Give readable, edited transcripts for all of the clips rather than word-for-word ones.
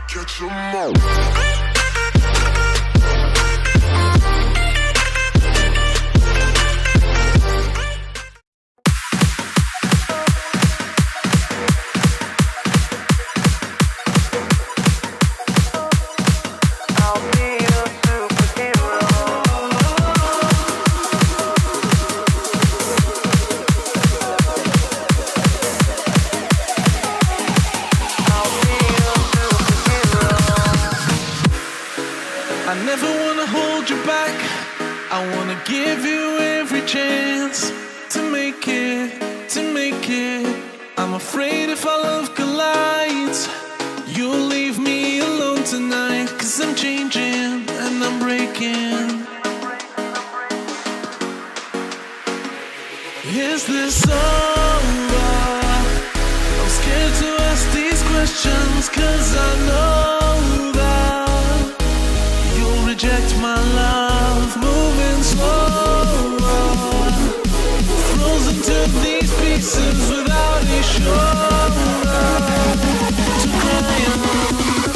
Catch 'em all. I never wanna hold you back. I wanna give you every chance to make it, to make it. I'm afraid if our love collides, you'll leave me alone tonight. 'Cause I'm changing and I'm breaking. Is this over? I'm scared to ask these questions, 'cause I know reject my love, moving slower, frozen to these pieces without a shoulder to cry on.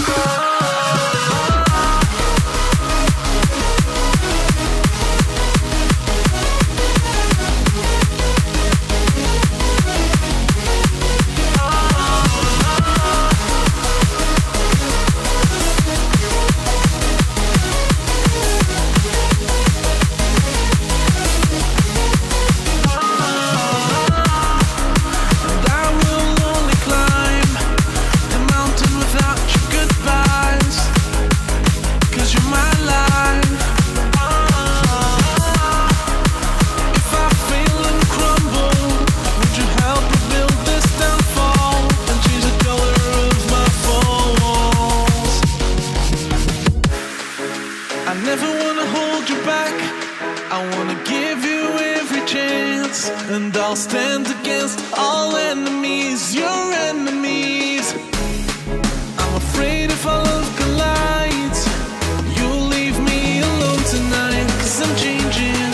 I never wanna hold you back. I wanna give you every chance, and I'll stand against all enemies, your enemies. I'm afraid if our love collides, you'll leave me alone tonight. 'Cause I'm changing